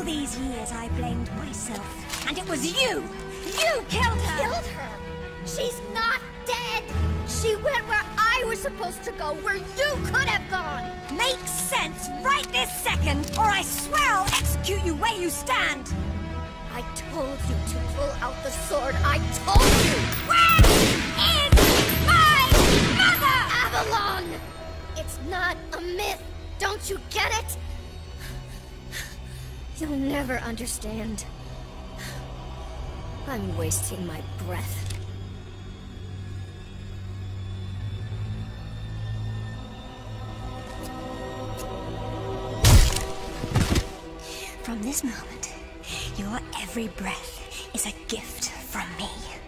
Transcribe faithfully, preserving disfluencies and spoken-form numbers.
these years I blamed myself, and it was you! You killed her! Killed her? She's not dead! She went where I was supposed to go, where you could have gone! Makes sense right this second, or I swear I'll execute you where you stand! I told you to pull out the sword. I told you! Where is my mother? Avalon! It's not a myth. Don't you get it? You'll never understand. I'm wasting my breath. From this moment, your every breath is a gift from me.